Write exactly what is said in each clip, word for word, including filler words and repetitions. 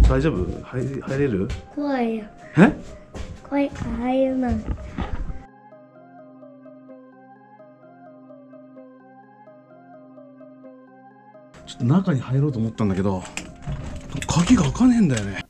大丈夫？入入れる？ 怖いよ。 え？ 怖いから入れない。 ちょっと中に入ろうと思ったんだけど、鍵が開かねえんだよね。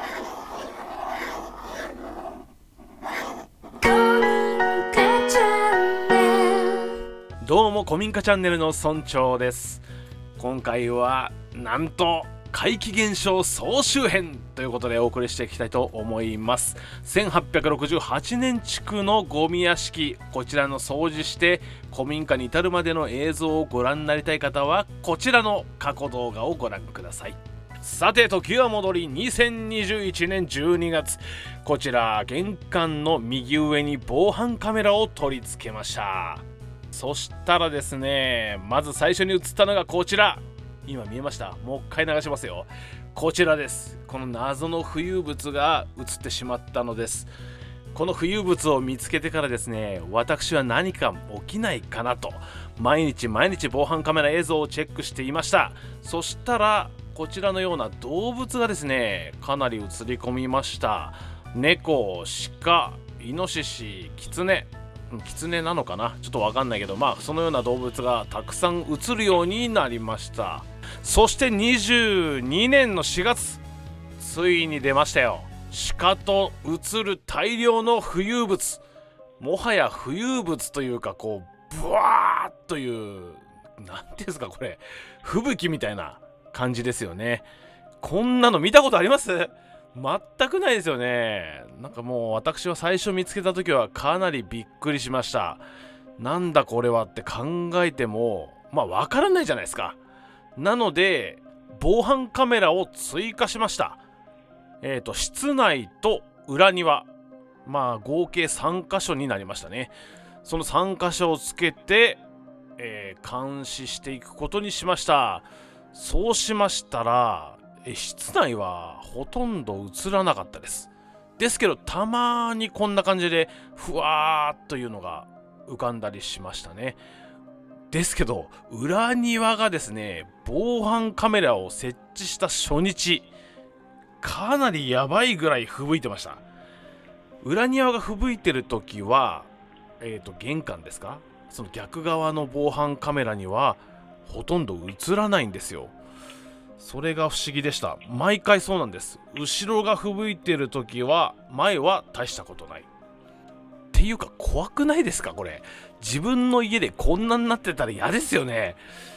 どうも、古民家チャンネルの村長です。今回はなんと怪奇現象総集編ということでお送りしていきたいと思います。せんはっぴゃくろくじゅうはちねん築のゴミ屋敷、こちらの掃除して古民家に至るまでの映像をご覧になりたい方はこちらの過去動画をご覧ください。さて、時は戻りにせんにじゅういちねんじゅうにがつ、こちら玄関の右上に防犯カメラを取り付けました。そしたらですね、まず最初に映ったのがこちら。今見えました？もう一回流しますよ。こちらです。この謎の浮遊物が映ってしまったのです。この浮遊物を見つけてからですね、私は何か起きないかなと毎日毎日防犯カメラ映像をチェックしていました。そしたらこちらのような動物がですね、かなり映り込みました。猫、鹿、イノシシ、キツネ、キツネなのかな、ちょっとわかんないけど、まあそのような動物がたくさん映るようになりました。そしてにじゅうにねんのしがつ、ついに出ましたよ。鹿と映る大量の浮遊物。もはや浮遊物というか、こうブワーッという、なんていうんですか、これ吹雪みたいな感じですよね。こんなの見たことあります？全くないですよね。なんかもう私は最初見つけた時はかなりびっくりしました。なんだこれはって考えてもまあわからないじゃないですか。なので防犯カメラを追加しました。えっと室内と裏庭、まあ合計さんかしょになりましたね。そのさんかしょをつけて、えー、監視していくことにしました。そうしましたらえ室内はほとんど映らなかったです。ですけどたまにこんな感じでふわーっというのが浮かんだりしましたね。ですけど裏庭がですね、防犯カメラを設置した初日、かなりやばいぐらい吹雪いてました。裏庭が吹雪いてる時はえっと玄関ですか、その逆側の防犯カメラにはほとんど映らないんですよ。それが不思議でした。毎回そうなんです。後ろが吹雪いてる時は前は大したことない。っていうか怖くないですかこれ。自分の家でこんなになってたら嫌ですよね。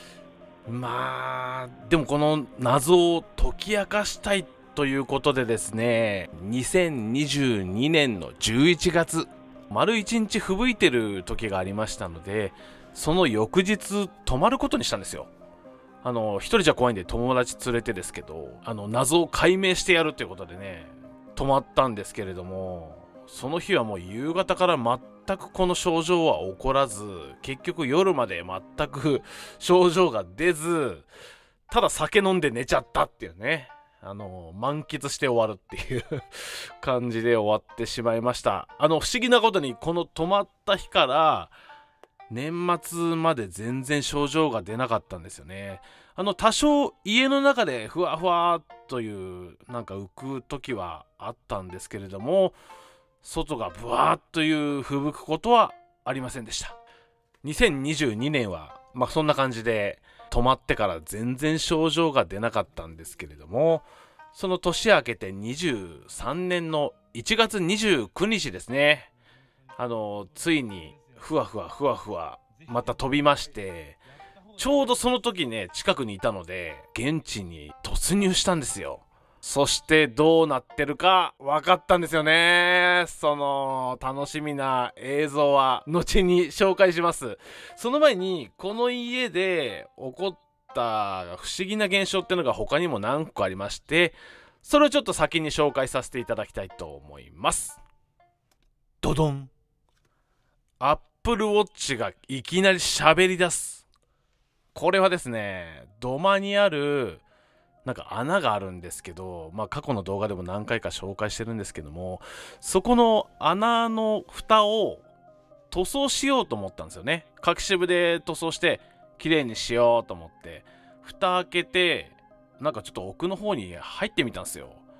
まあでもこの謎を解き明かしたいということでですね、にせんにじゅうにねんのじゅういちがつ、丸いちにち吹雪いてる時がありましたので、その翌日泊まることにしたんですよ。あの一人じゃ怖いんで友達連れてですけど、あの謎を解明してやるということでね泊まったんですけれども、その日はもう夕方から全くこの症状は起こらず、結局夜まで全く症状が出ず、ただ酒飲んで寝ちゃったっていうね、あの満喫して終わるっていう感じで終わってしまいました。あの不思議なことにこの泊まった日から年末まで全然症状が出なかったんですよね。あの多少家の中でふわふわというなんか浮く時はあったんですけれども、外がブワーッという吹雪くことはありませんでした。にせんにじゅうにねんはまあそんな感じで泊まってから全然症状が出なかったんですけれども、その年明けてにじゅうさんねんのいちがつにじゅうくにちですね、あのついにふわふわふわふわまた飛びまして、ちょうどその時ね近くにいたので現地に突入したんですよ。そしてどうなってるか分かったんですよね。その楽しみな映像は後に紹介します。その前にこの家で起こった不思議な現象っていうのが他にも何個ありまして、それをちょっと先に紹介させていただきたいと思います。ドドン。アップルウォッチがいきなり喋り出す。これはですね、土間にあるなんか穴があるんですけど、まあ過去の動画でも何回か紹介してるんですけども、そこの穴の蓋を塗装しようと思ったんですよね。柿渋で塗装して綺麗にしようと思って蓋開けて、なんかちょっと奥の方に入ってみたんですよ。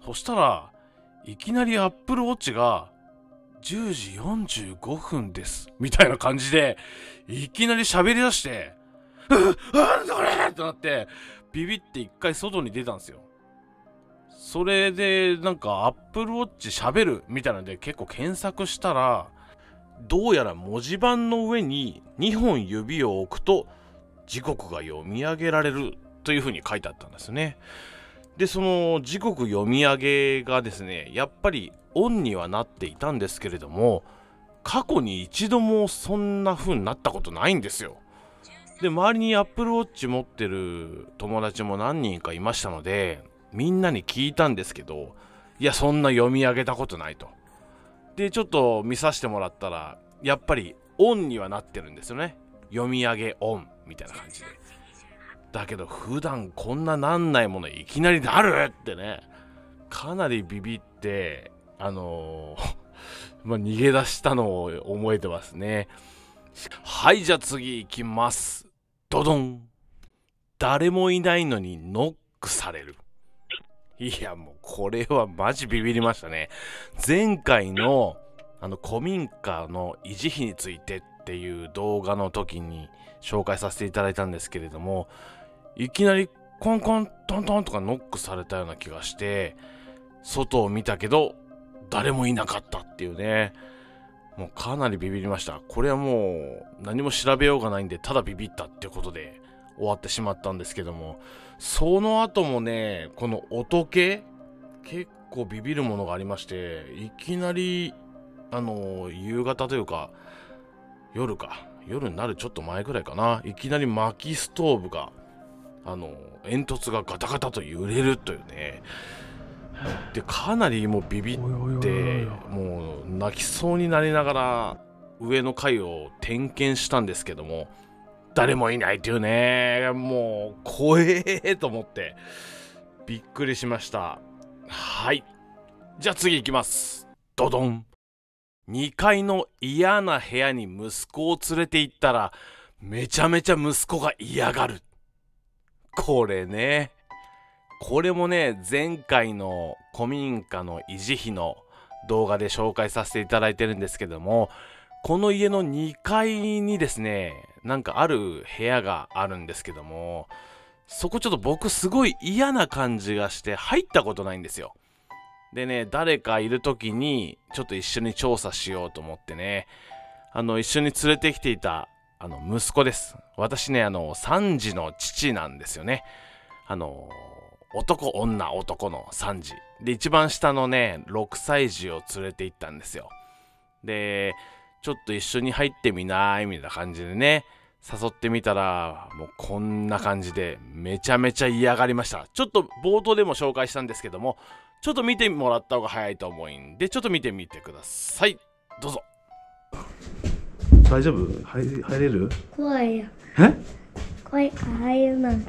そしたらいきなり Apple Watch がじゅうじよんじゅうごふんですみたいな感じでいきなり喋り出して「うっなんだこれ!」ってなってビビって一回外に出たんですよ。それでなんか Apple Watch 喋るみたいなので結構検索したら、どうやら文字盤の上ににほん指を置くと時刻が読み上げられるというふうに書いてあったんですね。でその時刻読み上げがですね、やっぱりオンにはなっていたんですけれども、過去に一度もそんな風になったことないんですよ。で周りに Apple Watch 持ってる友達も何人かいましたので、みんなに聞いたんですけど、いやそんな読み上げたことないと。でちょっと見させてもらったら、やっぱりオンにはなってるんですよね。読み上げオンみたいな感じで。だけど普段こんななんないものいきなりなるってね、かなりビビってあのーまあ逃げ出したのを覚えてますね。はい、じゃあ次行きます。ドドン。誰もいないのにノックされる。いやもうこれはマジビビりましたね。前回のあの古民家の維持費についてっていう動画の時に紹介させていただいたんですけれども、いきなりコンコントントンとかノックされたような気がして、外を見たけど誰もいなかったっていうね、もうかなりビビりました。これはもう何も調べようがないんで、ただビビったっていうことで終わってしまったんですけども、その後もね、この音系結構ビビるものがありまして、いきなりあの夕方というか夜か夜になるちょっと前ぐらいかな、いきなり薪ストーブがあの煙突がガタガタと揺れるというね。でかなりもうビビってもう泣きそうになりながら上の階を点検したんですけども、誰もいないっていうね、もう怖えと思ってびっくりしました。はい、じゃあ次行きます。ドドン。にかいの嫌な部屋に息子を連れて行ったらめちゃめちゃ息子が嫌がる。これね、これもね、前回の古民家の維持費の動画で紹介させていただいてるんですけども、この家のにかいにですね、なんかある部屋があるんですけども、そこちょっと僕すごい嫌な感じがして入ったことないんですよ。でね、誰かいる時にちょっと一緒に調査しようと思ってね、あの一緒に連れてきていたあの息子です。私ね、あのさんじの父なんですよね。あの男女男のさんじで、一番下のねろくさい児を連れて行ったんですよ。でちょっと一緒に入ってみないみたいな感じでね誘ってみたら、もうこんな感じでめちゃめちゃ嫌がりました。ちょっと冒頭でも紹介したんですけども、ちょっと見てもらった方が早いと思うんで、ちょっと見てみてください。どうぞ。 大丈夫？入入れる？ 怖いよ。 え？ 怖いから入れない。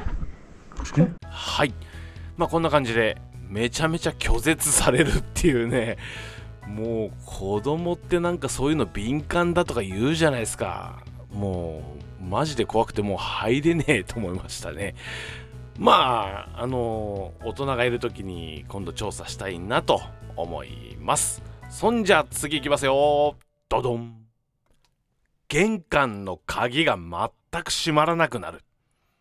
はい、まあこんな感じでめちゃめちゃ拒絶されるっていうね、もう子供ってなんかそういうの敏感だとか言うじゃないですか。もうマジで怖くてもう入れねえと思いましたね。まああの大人がいる時に今度調査したいなと思います。そんじゃ次いきますよ。ドドン。玄関の鍵が全く閉まらなくなる。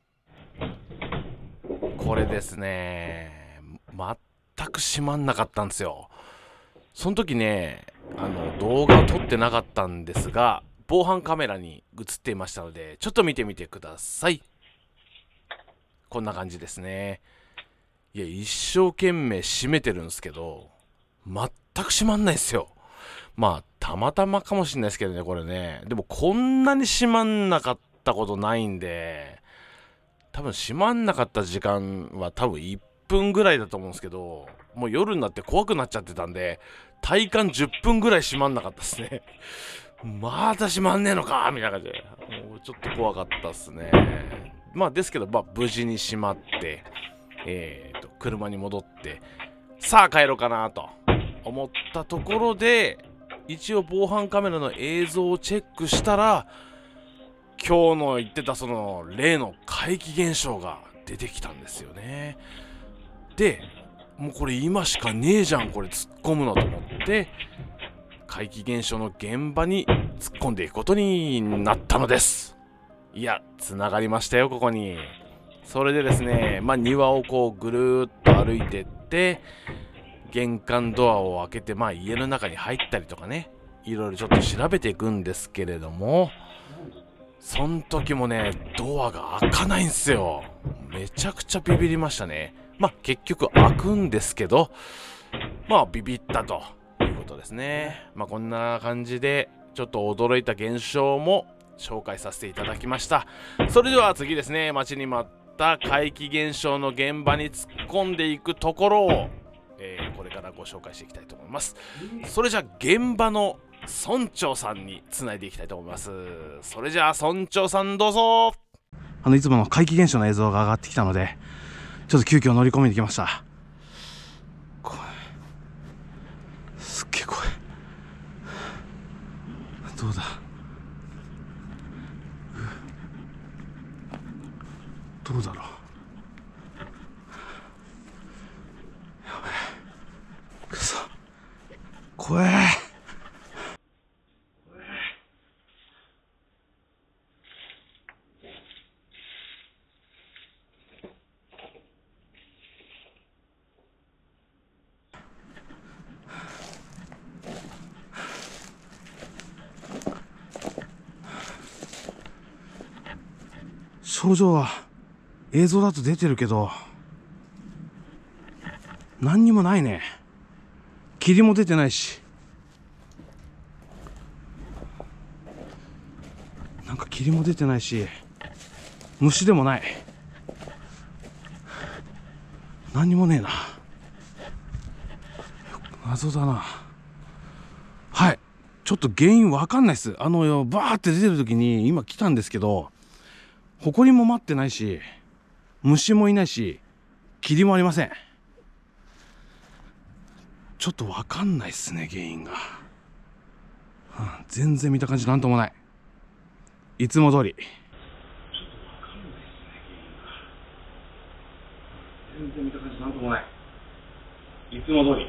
これですね、全く閉まんなかったんですよ。その時ね、あの動画を撮ってなかったんですが、防犯カメラに映っていましたので、ちょっと見てみてください。こんな感じですね。いや、一生懸命閉めてるんですけど、全く閉まんないですよ。まあたまたまかもしれないですけどね、これね。でもこんなに閉まんなかったことないんで、多分閉まんなかった時間は多分いっぷんぐらいだと思うんですけど、もう夜になって怖くなっちゃってたんで、体感じゅっぷんぐらい閉まんなかったですね。また閉まんねえのかみたいな感じで、もうちょっと怖かったですね。まあですけど、まあ無事に閉まって、えーと車に戻って、さあ帰ろうかなと思ったところで、一応防犯カメラの映像をチェックしたら、今日の言ってたその例の怪奇現象が出てきたんですよね。でもうこれ今しかねえじゃんこれ突っ込むのと思って怪奇現象の現場に突っ込んでいくことになったのです。いや、つながりましたよここに。それでですね、まあ庭をこうぐるーっと歩いてって玄関ドアを開けて、まあ家の中に入ったりとかね、いろいろちょっと調べていくんですけれども、そん時もねドアが開かないんすよ。めちゃくちゃビビりましたね。まあ結局開くんですけど、まあビビったということですね。まあこんな感じでちょっと驚いた現象も紹介させていただきました。それでは次ですね、待ちに待った怪奇現象の現場に突っ込んでいくところを、えーこれからご紹介していきたいと思います。それじゃあ現場の村長さんにつないでいきたいと思います。それじゃあ村長さんどうぞ。 あのいつもの怪奇現象の映像が上がってきたので、ちょっと急遽乗り込みに来ました。怖い、すっげえ怖い。どうだ、どうだろう。やべえ、くそ、怖え。症状は映像だと出てるけど何にもないね。霧も出てないし、なんか霧も出てないし虫でもない。何にもねえな。謎だな。はい、ちょっと原因わかんないっす。あのよバーって出てる時に今来たんですけど、埃も待ってないし虫もいないし霧もありません。ちょっとわかんないっすね原因が、うん、全然見た感じなんともない。いつも通り。全然見た感じなんともない。いつも通り。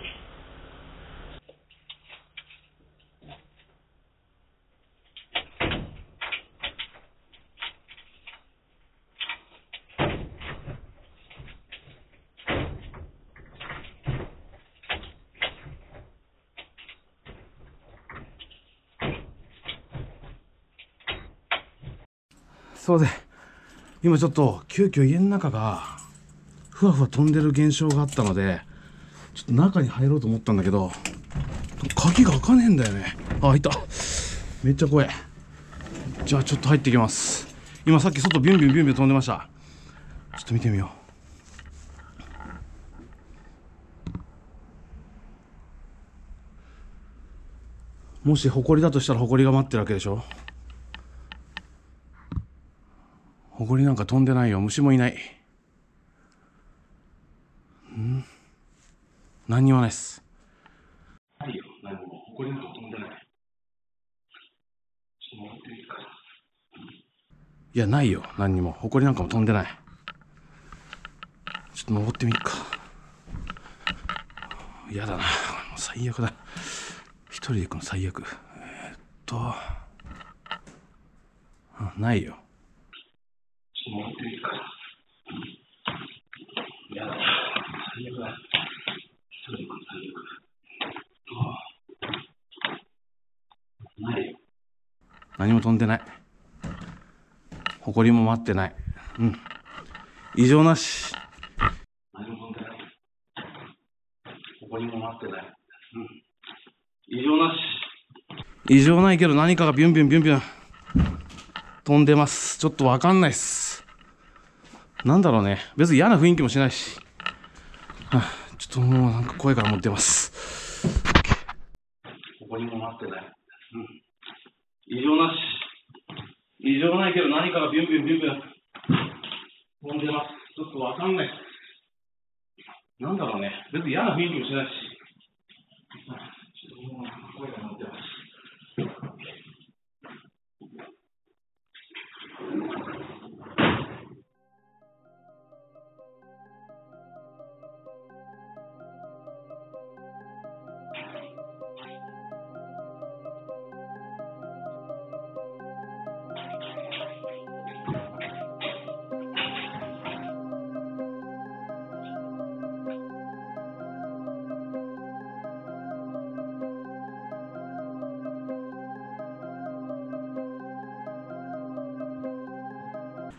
そうで、今ちょっと急遽家の中がふわふわ飛んでる現象があったので、ちょっと中に入ろうと思ったんだけど鍵が開かねえんだよね。あ、開いた。めっちゃ怖い。じゃあちょっと入ってきます。今さっき外ビュンビュンビュンビュン飛んでました。ちょっと見てみよう。もし埃だとしたら埃が待ってるわけでしょ。埃なんか飛んでないよ。虫もいない。ん、何にもないっす。ないよ、何も。埃なんか飛んでない。ちょっと待ってみるか。いや、ないよ、何にも。埃なんかも飛んでない。ちょっと登ってみるか。やだな、もう最悪だ。一人で行くの最悪。えー、っとあ、ないよ。ちょっと登ってみるか。やだな、最悪だ。一人で行くの最悪。ないよ。何も飛んでない。埃も待ってない。うん。異常なし。何も飛んでない。埃も待ってない。うん。異常なし。異常ないけど何かがビュンビュンビュンビュン飛んでます。ちょっとわかんないっす。なんだろうね。別に嫌な雰囲気もしないし。はあ、ちょっともうなんか怖いからもう出ます。埃も待ってない。うん。異常なし。異常ないけど何かがビュンビュンビュンビュン飛んでます。ちょっとわかんない。なんだろうね。別に嫌な雰囲気もしないし。ちょっともう声が乗ってます。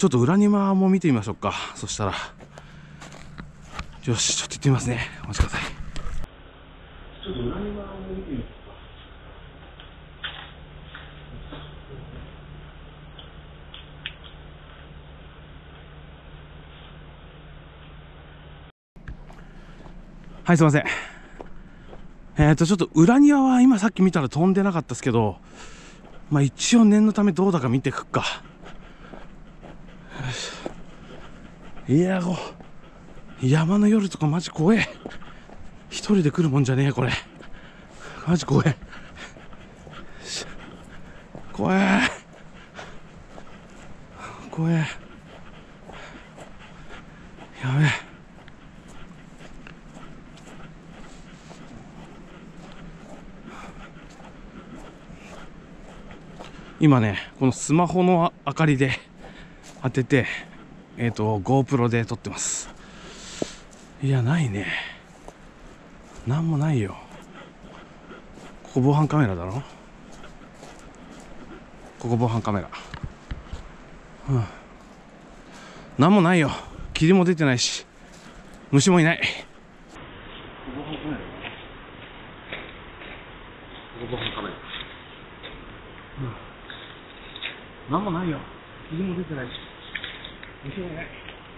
ちょっと裏庭も見てみましょうか。そしたらよし、ちょっと行ってみますね。お待ちください。ちょっと裏庭も見てみましょうか。はい、すいません。えっと、ちょっと裏庭は今さっき見たら飛んでなかったですけど、まあ一応念のためどうだか見ていくか。いや、こう山の夜とかマジ怖え。一人で来るもんじゃねえこれ。マジ怖え。怖え。怖え。やべえ。今ね、このスマホの明かりで当てて、えっと GoPro で撮ってます。いや、ないね。なんもないよ。ここ防犯カメラだろ。ここ防犯カメラ。うん。なんもないよ。霧も出てないし、虫もいない。防犯カメラ。ここ防犯カメラ。うん。なんもないよ。霧も出てないし、虫もいない。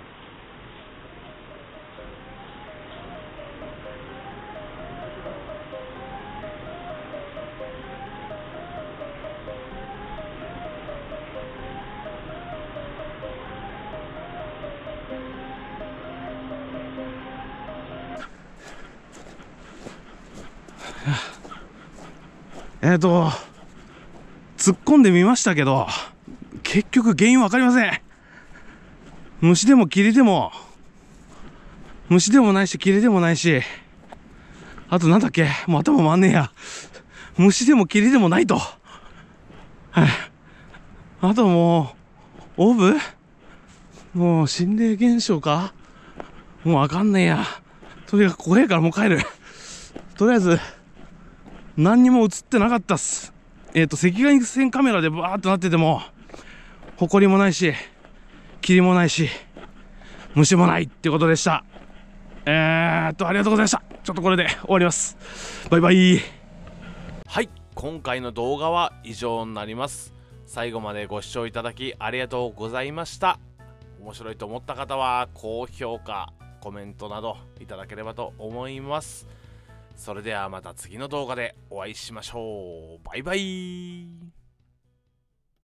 えっと突っ込んでみましたけど、結局原因わかりません。虫でも霧でも虫でもないし、霧でもないし、あとなんだっけ、もう頭回んねえや。虫でも霧でもないと。はい。あともうオブもう心霊現象か、もうわかんねえや。とにかく怖えからもう帰る。とりあえず何にも映ってなかったっす。えっと赤外線カメラでバーっとなってても埃もないし、霧もないし、虫もないってことでした。えーっとありがとうございました。ちょっとこれで終わります。バイバイ。 はい、今回の動画は以上になります。最後までご視聴いただきありがとうございました。面白いと思った方は高評価、コメントなどいただければと思います。それではまた次の動画でお会いしましょう。バイバイ。